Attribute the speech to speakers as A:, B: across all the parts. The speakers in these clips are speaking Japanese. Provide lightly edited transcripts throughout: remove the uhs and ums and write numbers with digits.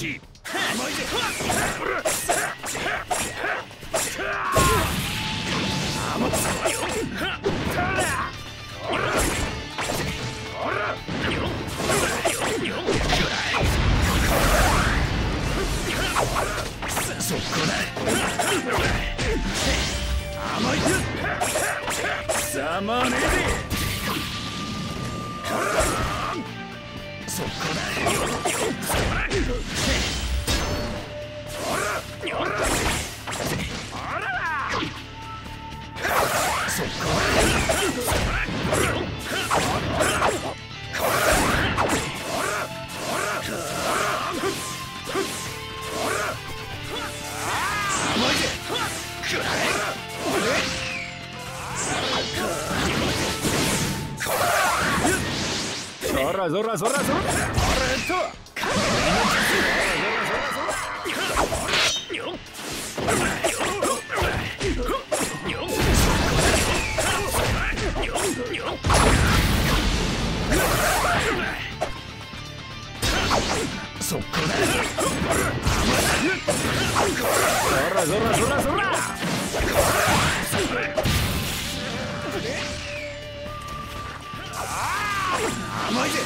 A: しい。そこだ。甘いか。ざまねえで。そこだ。そこそらそらそらそら。そこだ。そらそらそらそら。甘いぜ。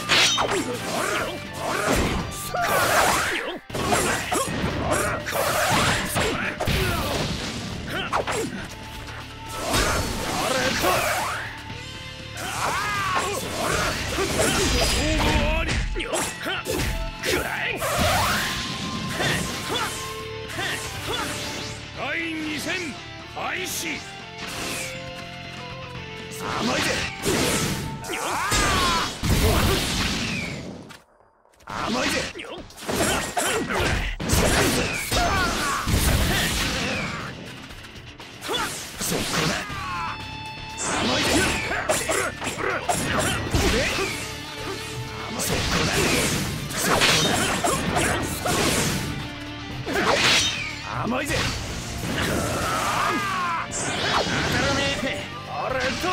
A: 第2戦開始。甘いぜ。甘いぜ。そこだ。甘いぜ。そこだ。そこだ。甘いぜ。当たらねえ。あれと。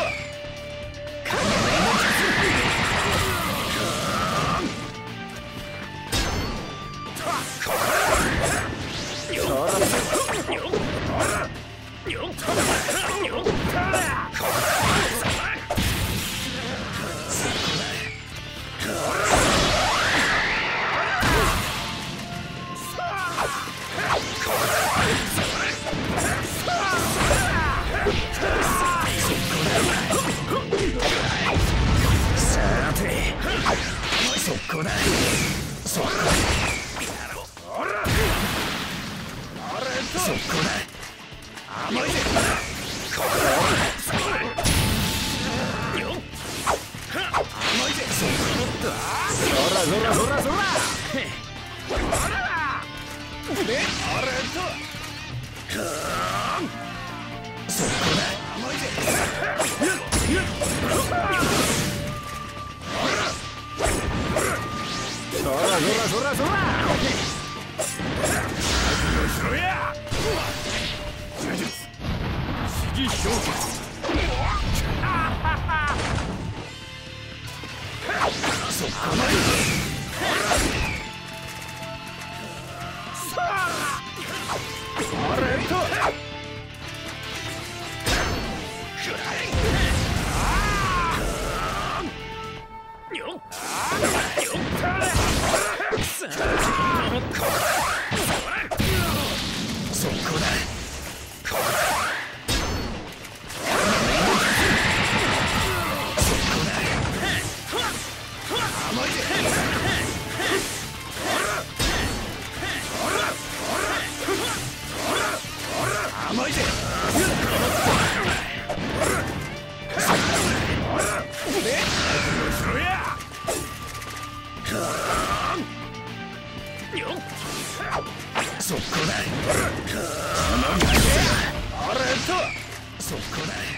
A: そこだ。そこだ。そこだ。甘いぜ。甘いぜ。そらそらそらそら。あれと。そこだ。甘いぜ。そらそらそらそら。後ろや。呪術指示氷結。そこまで。あれと。そこだ。甘いぜ。甘いぜ。後ろや。そこだ。あれと。そこだ。